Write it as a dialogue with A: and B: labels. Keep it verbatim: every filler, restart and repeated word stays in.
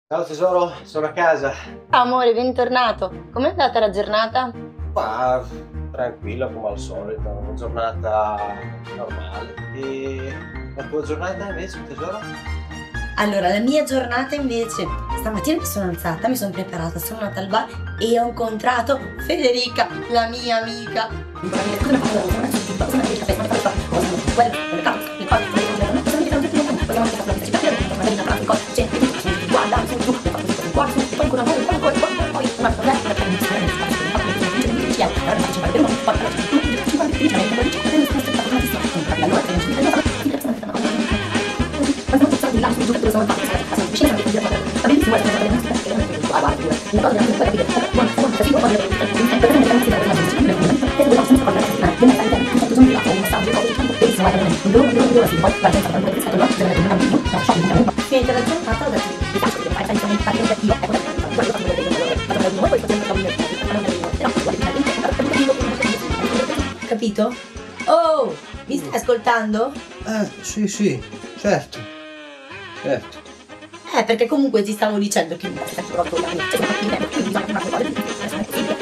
A: Ciao tesoro, sono a casa.
B: Ciao amore, bentornato. Com'è andata la giornata?
A: Ma tranquilla come al solito, una giornata normale. E la tua giornata invece, tesoro?
C: Allora, la mia giornata invece, stamattina mi sono alzata, mi sono preparata, sono andata al bar e ho incontrato Federica, la mia amica. Finita la giornata ho detto capito? Oh, mi stai ascoltando?
D: Eh, sì, sì, certo, certo.
C: Eh, perché comunque ti stavo dicendo che